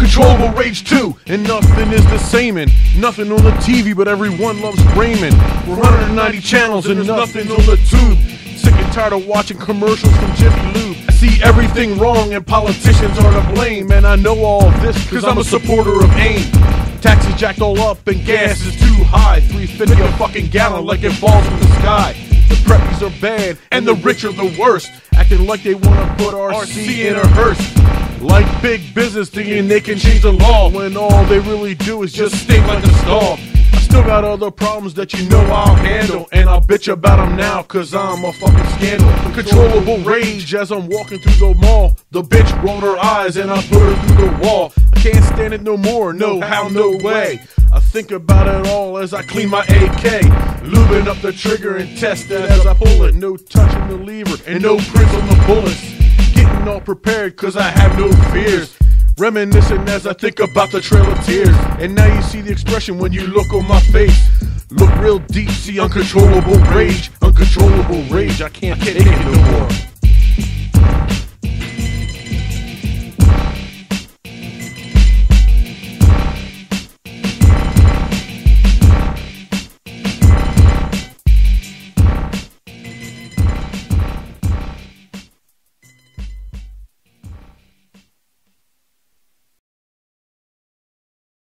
Uncontrollable rage 2, and nothing is the same, and nothing on the TV, but everyone loves Raymond. 490 channels and nothing's on the tube. Sick and tired of watching commercials from Jiffy Lube. I see everything wrong and politicians are to blame, and I know all this cause I'm a supporter of AIM. Taxes jacked all up and gas is too high, $3.50 a fucking gallon like it falls from the sky. The preppies are bad and the rich are the worst, acting like they wanna put RC in a hearse. Like big business thinking they can change the law, when all they really do is just stink like a stall. I still got other problems that you know I'll handle, and I'll bitch about them now cause I'm a fucking scandal. Uncontrollable rage as I'm walking through the mall. The bitch rolled her eyes and I put her through the wall. I can't stand it no more, no how, no way. I think about it all as I clean my AK, lubing up the trigger and test it as I pull it. No touching the lever and no prints on the bullets. Getting all prepared cause I have no fears. Reminiscing as I think about the Trail of Tears. And now you see the expression when you look on my face. Look real deep, see uncontrollable rage. Uncontrollable rage, I can't take it no more.